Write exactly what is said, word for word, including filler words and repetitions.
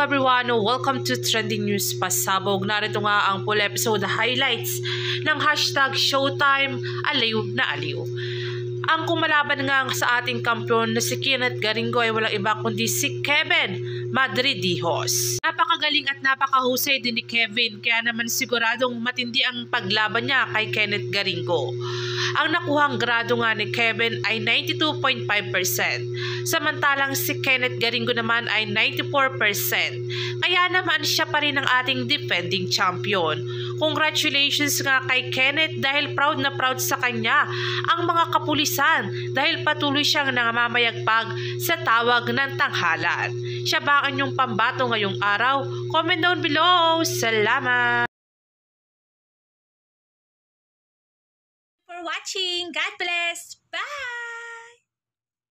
everyone! Welcome to Trending News Pasabog. Narito nga ang full episode highlights ng hashtag Showtime Aliw na Aliw. Ang kumalaban nga sa ating kampiyon na si Kenneth Garingo ay walang iba kundi si Kevin Madridijos. Napakagaling at napakahusay din ni Kevin, kaya naman siguradong matindi ang paglaban niya kay Kenneth Garingo. Ang nakuhang grado nga ni Kevin ay ninety-two point five percent, samantalang si Kenneth Garingo naman ay ninety-four percent. Kaya naman siya pa rin ang ating defending champion. Congratulations nga kay Kenneth dahil proud na proud sa kanya ang mga kapulisan dahil patuloy siyang nangamayagpag sa tawag ng tanghalan. Siya ba ang inyong pambato ngayong araw? Comment down below. Salamat! For watching. God bless. Bye!